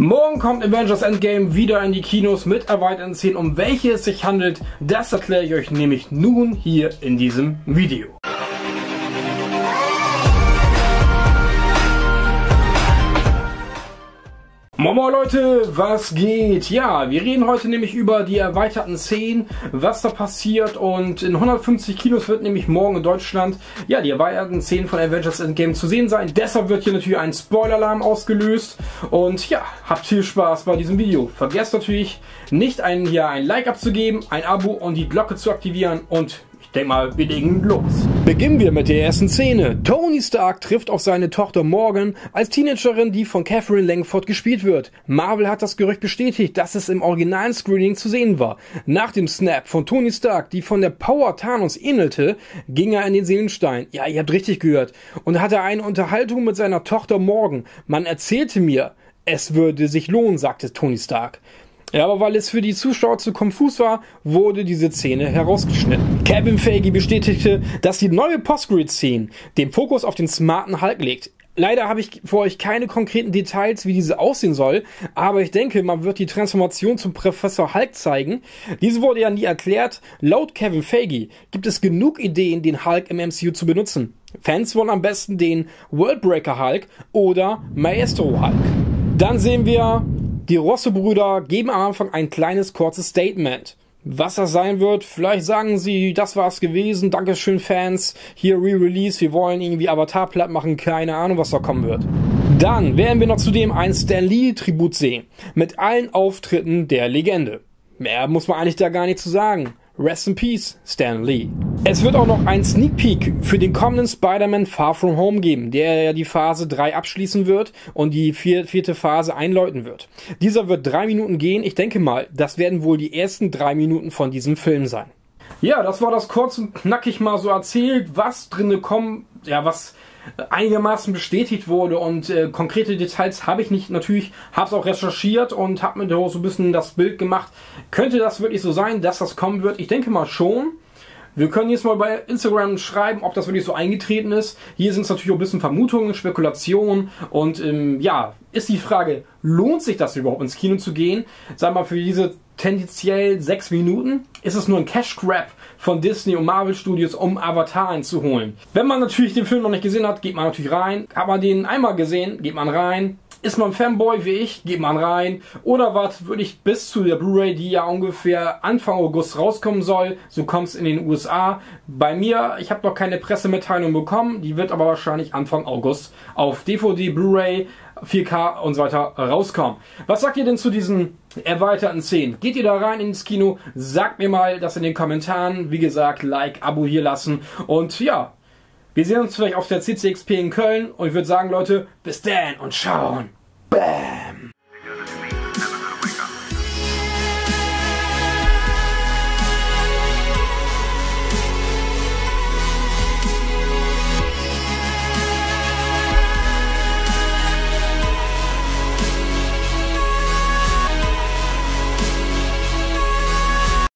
Morgen kommt Avengers Endgame wieder in die Kinos mit erweiterten Szenen. Um welche es sich handelt, das erkläre ich euch nämlich nun hier in diesem Video. Moin Leute, was geht? Ja, wir reden heute nämlich über die erweiterten Szenen, was da passiert, und in 150 Kinos wird nämlich morgen in Deutschland ja die erweiterten Szenen von Avengers Endgame zu sehen sein. Deshalb wird hier natürlich ein Spoiler-Alarm ausgelöst und ja, habt viel Spaß bei diesem Video. Vergesst natürlich nicht ein Like abzugeben, ein Abo und die Glocke zu aktivieren und ich denke mal, wir legen los. Beginnen wir mit der ersten Szene. Tony Stark trifft auf seine Tochter Morgan als Teenagerin, die von Katherine Langford gespielt wird. Marvel hat das Gerücht bestätigt, dass es im originalen Screening zu sehen war. Nach dem Snap von Tony Stark, die von der Power Thanos ähnelte, ging er in den Seelenstein. Ja, ihr habt richtig gehört. Und hatte eine Unterhaltung mit seiner Tochter Morgan. Man erzählte mir, es würde sich lohnen, sagte Tony Stark. Ja, aber weil es für die Zuschauer zu konfus war, wurde diese Szene herausgeschnitten. Kevin Feige bestätigte, dass die neue Post-Credit-Szene den Fokus auf den smarten Hulk legt. Leider habe ich für euch keine konkreten Details, wie diese aussehen soll, aber ich denke, man wird die Transformation zum Professor Hulk zeigen. Diese wurde ja nie erklärt. Laut Kevin Feige gibt es genug Ideen, den Hulk im MCU zu benutzen. Fans wollen am besten den Worldbreaker Hulk oder Maestro Hulk. Dann sehen wir, die Russo-Brüder geben am Anfang ein kleines, kurzes Statement. Was das sein wird, vielleicht sagen sie, das war's gewesen, Dankeschön Fans, hier Re-Release, wir wollen irgendwie Avatar platt machen, keine Ahnung, was da kommen wird. Dann werden wir noch zudem ein Stan Lee-Tribut sehen, mit allen Auftritten der Legende. Mehr muss man eigentlich da gar nicht zu sagen. Rest in Peace, Stan Lee. Es wird auch noch ein Sneak Peek für den kommenden Spider-Man Far From Home geben, der ja die Phase 3 abschließen wird und die vierte Phase einläuten wird. Dieser wird 3 Minuten gehen. Ich denke mal, das werden wohl die ersten 3 Minuten von diesem Film sein. Ja, das war das kurz und knackig mal so erzählt, was drinne kommt, ja, was einigermaßen bestätigt wurde, und konkrete Details habe ich nicht. Natürlich habe es auch recherchiert und habe mir da so ein bisschen das Bild gemacht. Könnte das wirklich so sein, dass das kommen wird? Ich denke mal schon. Wir können jetzt mal bei Instagram schreiben, ob das wirklich so eingetreten ist. Hier sind es natürlich auch ein bisschen Vermutungen, Spekulationen und ja, ist die Frage, lohnt sich das überhaupt ins Kino zu gehen? Sag mal, für diese tendenziell 6 Minuten ist es nur ein Cash Grab von Disney und Marvel Studios, um Avatar einzuholen. Wenn man natürlich den Film noch nicht gesehen hat, geht man natürlich rein. Hat man den einmal gesehen, geht man rein. Ist man Fanboy wie ich, geht man rein. Oder wartet wirklich bis zu der Blu-ray, die ja ungefähr Anfang August rauskommen soll. So kommt es in den USA. Bei mir, ich habe noch keine Pressemitteilung bekommen. Die wird aber wahrscheinlich Anfang August auf DVD, Blu-ray, 4K und so weiter rauskommen. Was sagt ihr denn zu diesen erweiterten Szenen? Geht ihr da rein ins Kino? Sagt mir mal das in den Kommentaren. Wie gesagt, Like, Abo hier lassen. Und ja, wir sehen uns vielleicht auf der CCXP in Köln. Und ich würde sagen, Leute, bis dann und schauen. Bam!